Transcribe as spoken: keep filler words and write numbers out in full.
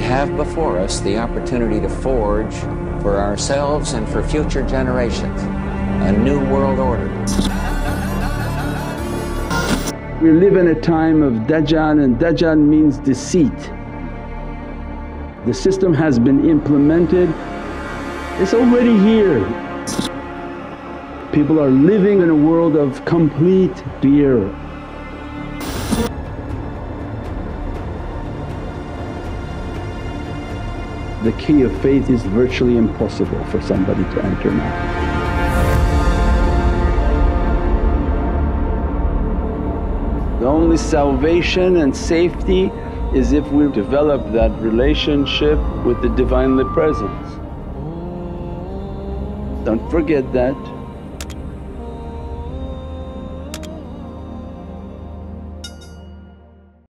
have before us the opportunity to forge for ourselves and for future generations a new world order. We live in a time of Dajjal, and Dajjal means deceit. The system has been implemented, it's already here. People are living in a world of complete fear. The key of faith is virtually impossible for somebody to enter now. The only salvation and safety is if we develop that relationship with the Divinely Presence. Don't forget that.